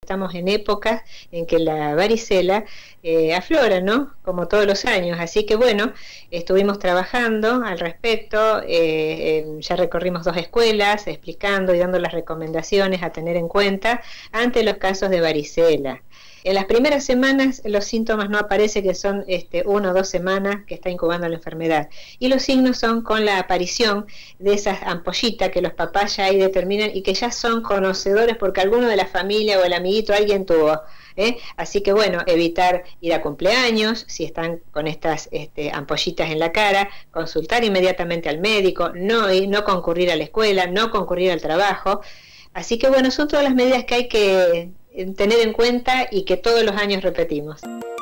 estamos en épocas en que la varicela aflora, ¿no? Como todos los años. Así que bueno, estuvimos trabajando al respecto, ya recorrimos 2 escuelas explicando y dando las recomendaciones a tener en cuenta ante los casos de varicela. En las primeras semanas los síntomas no aparecen, que son 1 o 2 semanas que está incubando la enfermedad. Y los signos son con la aparición de esas ampollitas que los papás ya ahí determinan y que ya son conocedores porque alguno de la familia o el amiguito alguien tuvo. Así que bueno, evitar ir a cumpleaños, si están con estas ampollitas en la cara, consultar inmediatamente al médico, no concurrir a la escuela, no concurrir al trabajo. Así que bueno, son todas las medidas que hay que tener en cuenta y que todos los años repetimos.